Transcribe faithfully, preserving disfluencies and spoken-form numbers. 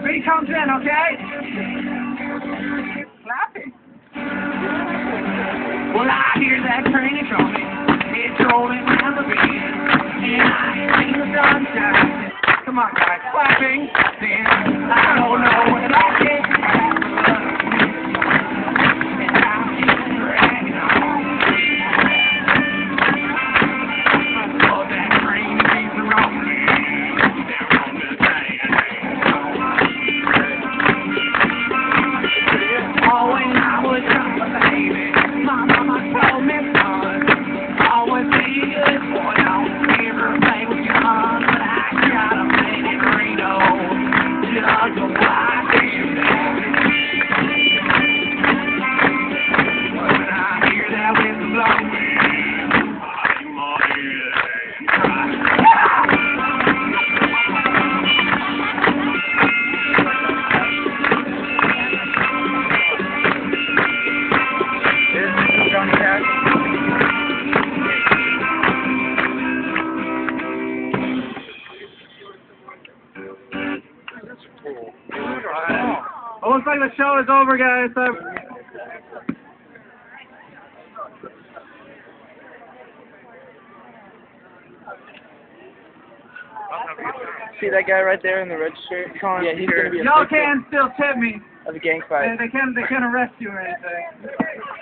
beat comes in, okay? Clapping. Well, I hear that train is coming. It's rolling down the beat. And I ain't seen the sunshine. Come on, guys. Clapping. Then I don't know what I did. And I'm just dragging on. So that train keeps rolling down on the train. Oh, when I was young, baby, my mama told me, son, always be a good boy, don't ever play with your mom, but I gotta play it Reno, just a white damn daddy. When I hear that whistle blow, I'm on here and cry. Well, looks like the show is over, guys. So see that guy right there in the red shirt? Yeah, he's gonna be a Y'all can still tip me. of a gang fight. They, they can't they can't arrest you or anything.